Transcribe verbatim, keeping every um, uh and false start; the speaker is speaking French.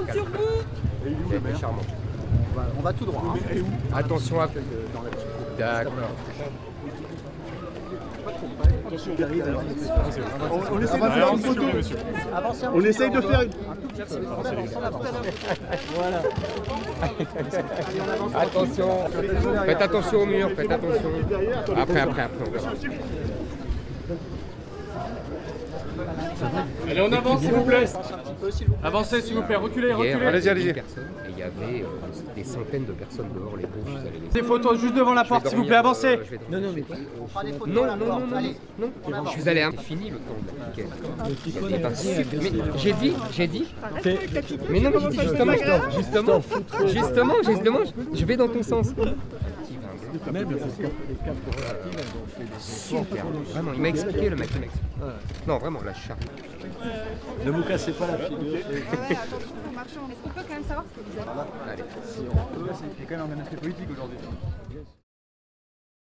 compte sur vous. C'est charmant. On va, on va tout droit. Hein. Attention à... Dans la petite cour. D'accord. Attention, il arrive. Alors, On, on essaye de faire une photo. On essaye de faire une... Voilà. Attention. Faites attention au mur, faites attention. Après, après, après, on verra. Allez, on avance s'il vous plaît. Avancez s'il vous plaît, reculez, Hier, reculez. Allez-y, allez-y. personnes, et il y avait euh, des centaines de personnes dehors, les pauvres, je suis allé les... Des photos juste devant la Je vais porte s'il vous dormir, plaît, avancez. euh, je vais Non, dormir. non, mais on fera des photos Non, à la non, porte. non, non, Allez. non, c'est fini le temps de la piquette. C'est un super- Mais j'ai dit, j'ai dit. Mais non, mais j'ai dit justement, justement, justement, justement, je vais dans ton sens. Même les cartes corporatives, elles ont fait des Super, vraiment, il m'a expliqué le mec, il m'a expliqué. Non, vraiment, la charme. Ne vous cassez pas la figure. Euh, attention, vous marchez, on est- on peut quand même savoir ce que vous avez. Allez. Il y a quand même un manuscrit politique aujourd'hui.